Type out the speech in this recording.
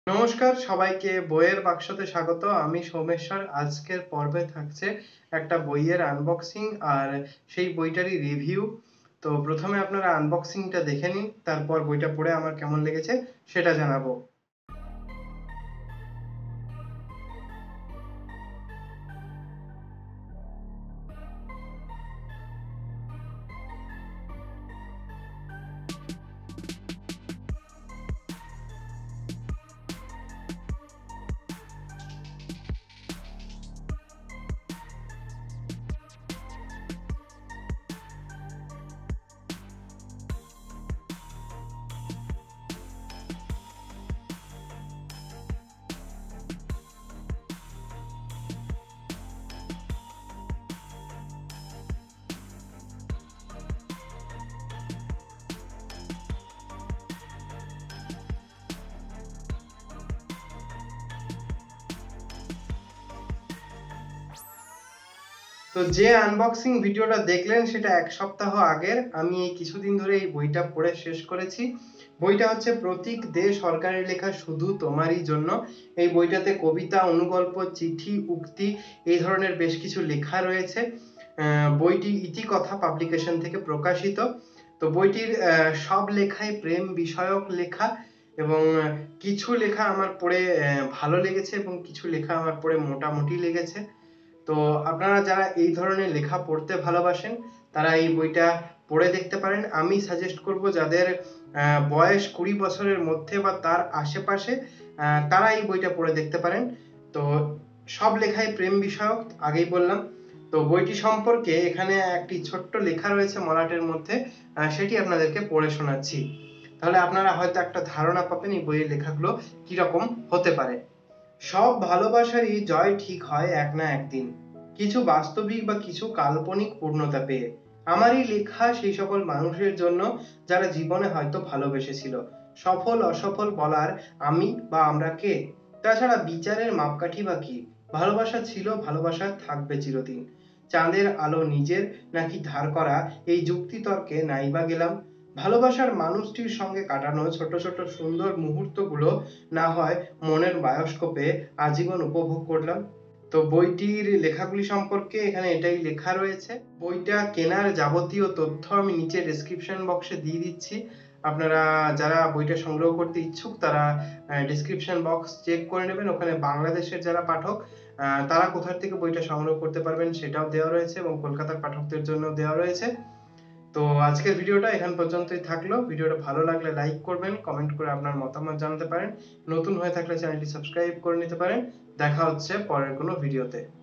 নমস্কার সবাইকে বইয়ের বাক্সতে স্বাগত। আমি সোমেশ্বর। আজকের পর্বে থাকছে একটা বইয়ের আনবক্সিং আর সেই বইটারই রিভিউ। তো প্রথমে আপনারা আনবক্সিংটা দেখে নিন, তারপর বইটা পড়ে আমার কেমন লেগেছে সেটা জানাবো। তো যে আনবক্সিং ভিডিওটা দেখলেন সেটা ১ সপ্তাহ আগের। আমি এই কিছুদিন ধরে এই বইটা পড়ে শেষ করেছি। বইটা হচ্ছে প্রতীক দে সরকারের লেখা শুধু তোমারই জন্য। এই বইটাতে কবিতা, অনুগল্প, চিঠি, উক্তি এই ধরনের বেশ কিছু লেখা রয়েছে। বইটি ইতিকথা পাবলিকেশন থেকে প্রকাশিত। তো বইটির সব লেখাই প্রেম বিষয়ক লেখা এবং কিছু লেখা আমার পড়ে ভালো লেগেছে এবং কিছু লেখা আমার পড়ে মোটামুটি লেগেছে। তো আপনারা যারা এই ধরনের লেখা পড়তে ভালোবাসেন তারা এই বইটা পড়ে দেখতে পারেন। আমি সাজেস্ট করব যাদের বয়স ২০ বছরের মধ্যে বা তার আশেপাশে তারা এই বইটা পড়ে দেখতে পারেন। তো সব লেখাই প্রেম বিষয়ক, আগেই বললাম। তো বইটি সম্পর্কে এখানে একটি ছোট্ট লেখা রয়েছে মলাটের মধ্যে, সেটি আপনাদেরকে পড়ে শোনাচ্ছি। তাহলে আপনারা হয়তো একটা ধারণা পাবেন এই বইয়ের লেখাগুলো কিরকম হতে পারে। সব ভালোবাসারই জয় ঠিক হয় এক না একদিন, কিছু বাস্তবিক বা কিছু কাল্পনিক পূর্ণতা পেয়ে। আমারই লেখা সেই সকল মানুষের জন্য যারা জীবনে হয়তো ভালোবেসেছিল। সফল অসফল বলার আমি বা আমরা কে? তাছাড়া বিচারের মাপকাঠি বা কি? ভালোবাসা ছিল, ভালোবাসা থাকবে চিরদিন। চাঁদের আলো নিজের নাকি ধার করা, এই যুক্তিতর্কে নাইবা গেলাম। ভালোবাসার মানুষটির সঙ্গে কাটানো ছোট ছোট সুন্দর মুহূর্তগুলো না হয় মনের বায়োস্কোপে আজীবন উপভোগ করলাম। তো বইটির লেখাগুলি সম্পর্কে এখানে এটাই লেখা রয়েছে। বইটা কেনার যাবতীয় তথ্য আমি নিচে ডেসক্রিপশন বক্সে দিয়ে দিচ্ছি। আপনারা যারা বইটা সংগ্রহ করতে ইচ্ছুক তারা ডেসক্রিপশন বক্স চেক করে নেবেন। ওখানে বাংলাদেশের যারা পাঠক তারা কোথা থেকে বইটা সংগ্রহ করতে পারবেন সেটাও দেওয়া রয়েছে এবং কলকাতার পাঠকদের জন্য দেওয়া রয়েছে। তো আজকের ভিডিওটা এখান পর্যন্তই থাকলো। ভিডিওটা ভালো লাগলে লাইক করবেন, কমেন্ট করে আপনার মতামত জানাতে পারেন। নতুন হয়ে থাকলে চ্যানেলটি সাবস্ক্রাইব করে নিতে পারেন। দেখা হচ্ছে পরের কোনো ভিডিওতে।